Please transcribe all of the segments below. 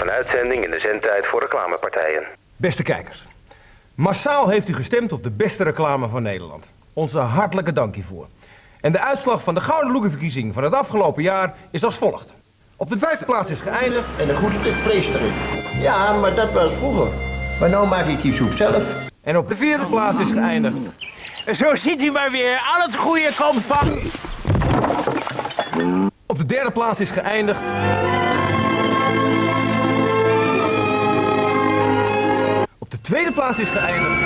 een uitzending in de zendtijd voor reclamepartijen. Beste kijkers, massaal heeft u gestemd op de beste reclame van Nederland. Onze hartelijke dank hiervoor. En de uitslag van de Gouden Loekie-verkiezing van het afgelopen jaar is als volgt. Op de 5e plaats is geëindigd... En een goed stuk vlees erin. Ja, maar dat was vroeger. Maar nu maak ik die soep zelf. En op de 4e plaats is geëindigd... Zo ziet u maar weer, al het goede komt van... Op de 3e plaats is geëindigd... Op de 2e plaats is geëindigd...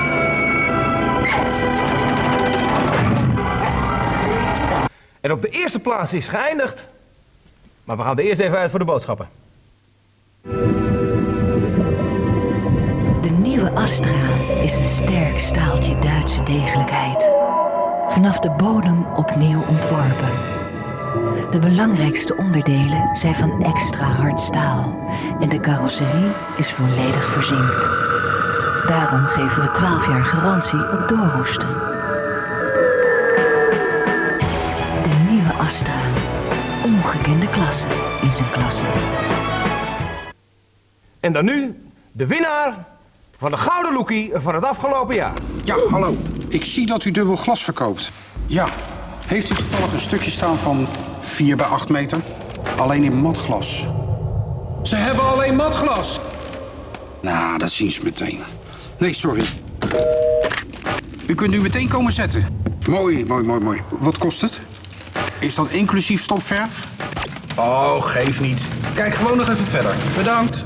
En op de 1e plaats is geëindigd... Maar we gaan er eerst even uit voor de boodschappen. De nieuwe Astra is een sterk staaltje Duitse degelijkheid. Vanaf de bodem opnieuw ontworpen. De belangrijkste onderdelen zijn van extra hard staal. En de carrosserie is volledig verzinkt. Daarom geven we 12 jaar garantie op doorroesten. De nieuwe Astra. Ongekende klasse in zijn klasse. En dan nu de winnaar van de Gouden Loekie van het afgelopen jaar. Ja, hallo. Ik zie dat u dubbel glas verkoopt. Ja. Heeft u toevallig een stukje staan van 4 bij 8 meter? Alleen in matglas. Ze hebben alleen matglas. Nou, dat zien ze meteen. Nee, sorry. U kunt nu meteen komen zetten. Mooi, mooi, mooi, mooi. Wat kost het? Is dat inclusief stopverf? Oh, geef niet. Kijk gewoon nog even verder. Bedankt.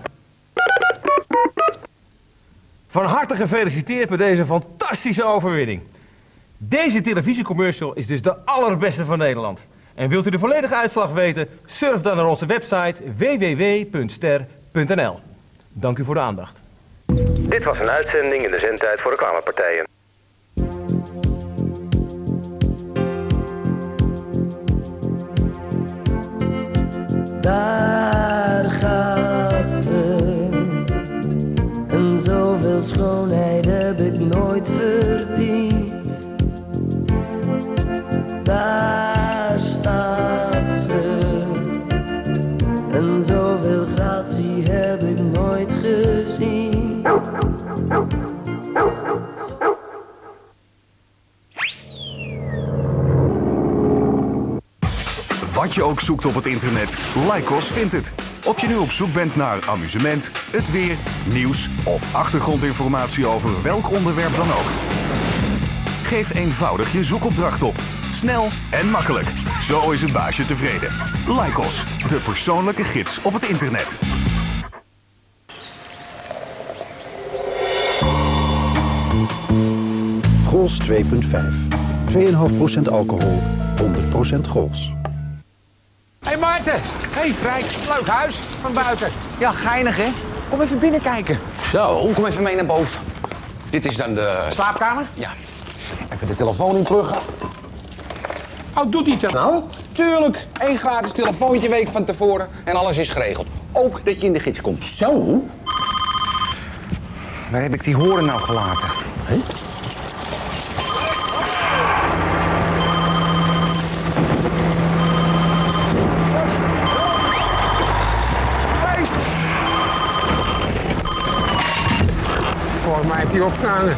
Van harte gefeliciteerd met deze fantastische overwinning. Deze televisiecommercial is dus de allerbeste van Nederland. En wilt u de volledige uitslag weten? Surf dan naar onze website www.ster.nl. Dank u voor de aandacht. Dit was een uitzending in de zendtijd voor reclamepartijen. Daar gaat ze. En zoveel schoonheid heb ik nooit verdiend. Daar staat ze. En zoveel gratie heb ik nooit gezien. Wat je ook zoekt op het internet, Lycos vindt het. Of je nu op zoek bent naar amusement, het weer, nieuws of achtergrondinformatie over welk onderwerp dan ook. Geef eenvoudig je zoekopdracht op. Snel en makkelijk. Zo is het baasje tevreden. Lycos, de persoonlijke gids op het internet. Gols 2.5. 2,5% alcohol, 100% Gols. Hé Maarten! Hé Rijk, leuk huis van buiten. Ja, geinig hè? Kom even binnen kijken. Zo, kom even mee naar boven. Dit is dan de... Slaapkamer? Ja. Even de telefoon inpluggen. Oh, doet hij het Nou, tuurlijk. 1 gratis telefoontje week van tevoren en alles is geregeld. Ook dat je in de gids komt. Zo? Waar heb ik die horen nou gelaten? Hé? Volgens mij heeft hij opgehangen.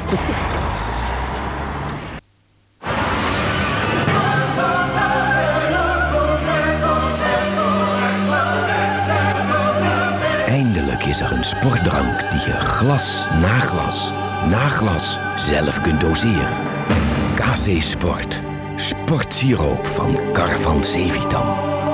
Eindelijk is er een sportdrank die je glas na glas zelf kunt doseren. KC Sport. Sportsiroop van Carvan Cevitam.